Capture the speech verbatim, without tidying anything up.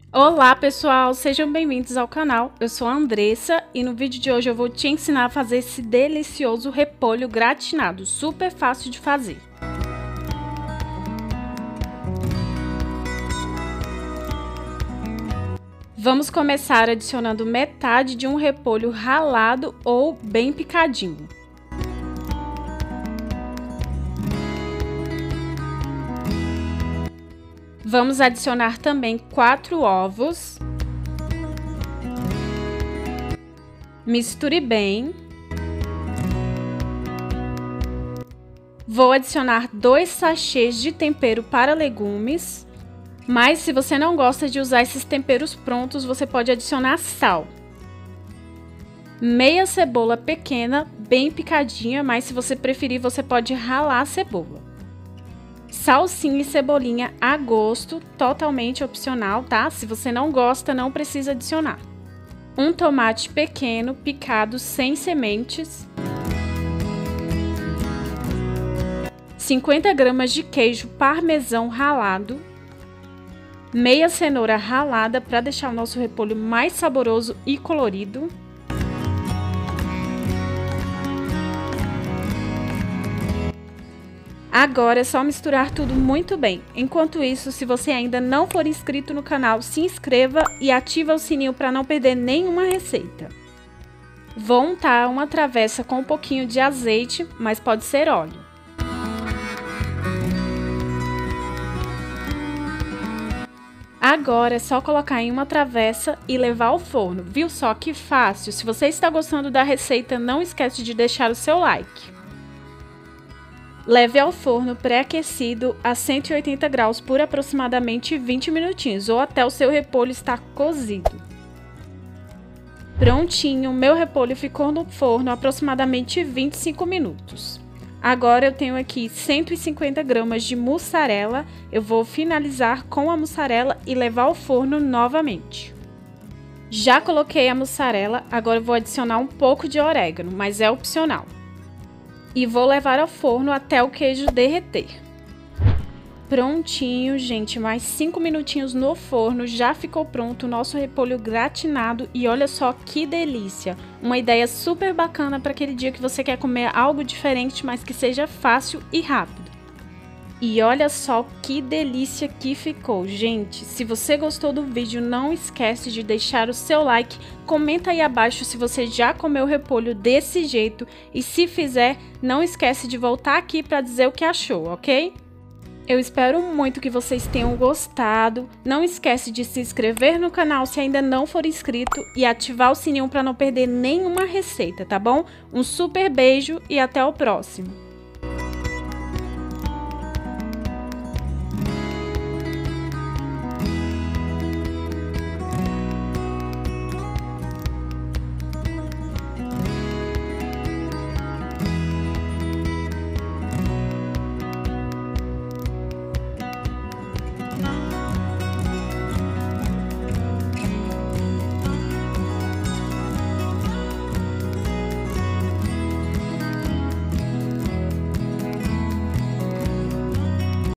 Olá pessoal, sejam bem-vindos ao canal. Eu sou a Andressa e no vídeo de hoje eu vou te ensinar a fazer esse delicioso repolho gratinado, super fácil de fazer. Vamos começar adicionando metade de um repolho ralado ou bem picadinho. Vamos adicionar também quatro ovos. Misture bem. Vou adicionar dois sachês de tempero para legumes. Mas se você não gosta de usar esses temperos prontos, você pode adicionar sal. Meia cebola pequena, bem picadinha, mas se você preferir, você pode ralar a cebola. Salsinha e cebolinha a gosto, totalmente opcional, tá? Se você não gosta, não precisa adicionar. Um tomate pequeno, picado sem sementes. cinquenta gramas de queijo parmesão ralado. Meia cenoura ralada para deixar o nosso repolho mais saboroso e colorido. Agora é só misturar tudo muito bem. Enquanto isso, se você ainda não for inscrito no canal, se inscreva e ativa o sininho para não perder nenhuma receita. Vou untar uma travessa com um pouquinho de azeite, mas pode ser óleo. Agora é só colocar em uma travessa e levar ao forno. Viu só que fácil? Se você está gostando da receita, não esquece de deixar o seu like. Leve ao forno pré-aquecido a cento e oitenta graus por aproximadamente vinte minutinhos, ou até o seu repolho estar cozido. Prontinho, meu repolho ficou no forno aproximadamente vinte e cinco minutos. Agora eu tenho aqui cento e cinquenta gramas de mussarela, eu vou finalizar com a mussarela e levar ao forno novamente. Já coloquei a mussarela, agora eu vou adicionar um pouco de orégano, mas é opcional. E vou levar ao forno até o queijo derreter. Prontinho, gente, mais cinco minutinhos no forno, já ficou pronto o nosso repolho gratinado e olha só que delícia! Uma ideia super bacana para aquele dia que você quer comer algo diferente, mas que seja fácil e rápido. E olha só que delícia que ficou, gente! Se você gostou do vídeo, não esquece de deixar o seu like, comenta aí abaixo se você já comeu repolho desse jeito e se fizer, não esquece de voltar aqui para dizer o que achou, ok? Eu espero muito que vocês tenham gostado, não esquece de se inscrever no canal se ainda não for inscrito e ativar o sininho para não perder nenhuma receita, tá bom? Um super beijo e até o próximo!